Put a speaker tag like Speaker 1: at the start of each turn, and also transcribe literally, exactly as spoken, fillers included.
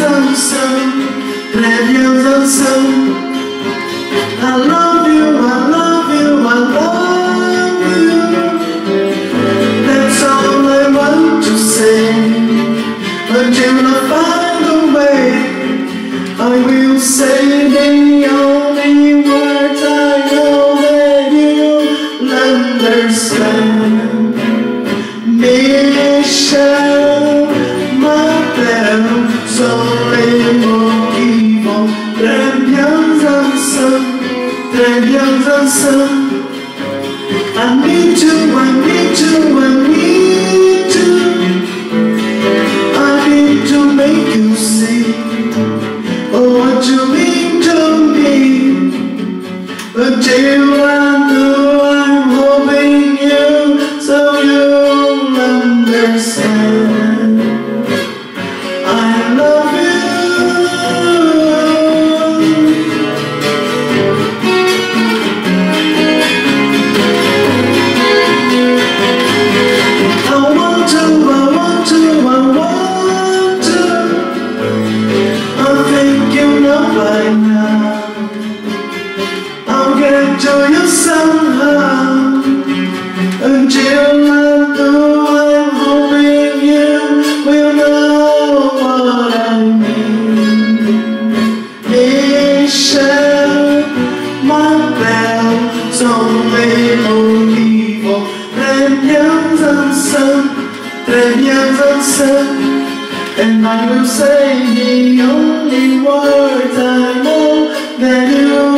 Speaker 1: dần sân, très bien dần sân. I love you, I love you, I love you. That's all I want to say. Until I find a way, I will say the only words I know that you'll understand. Michel, ma belle, soleil qui vont très bien ensemble, très bien ensemble. I need to, I need to, I need to. I need to make you see oh, what you mean to me. Until I do, I'm hoping you, so you'll understand. I love you. I want to, I want to, I want to. I think you know by now. I'll get to you somehow. Until I do, I'm hoping you will know what I mean. Michel, ma belle, soleil qui vont très bien ensemble, très bien ensemble. And I will say the only words I know that you